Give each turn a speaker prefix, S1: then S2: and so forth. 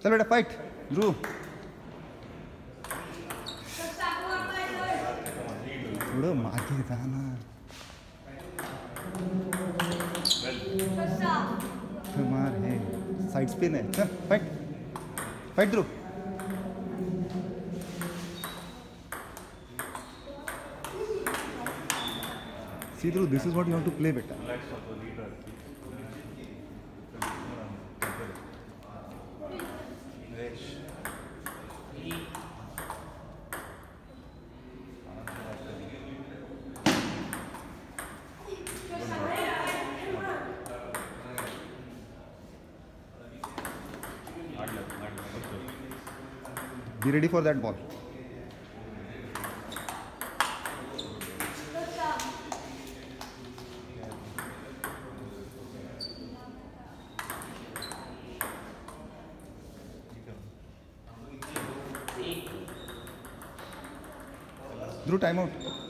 S1: चल बेटा फाइट ध्रुव थोडं मागे जा ना मार हे साइड स्पिन है चल fight fight Dhruv See Dhruv, this is what you want to play beta. Be ready for that ball. Dhruv, time out.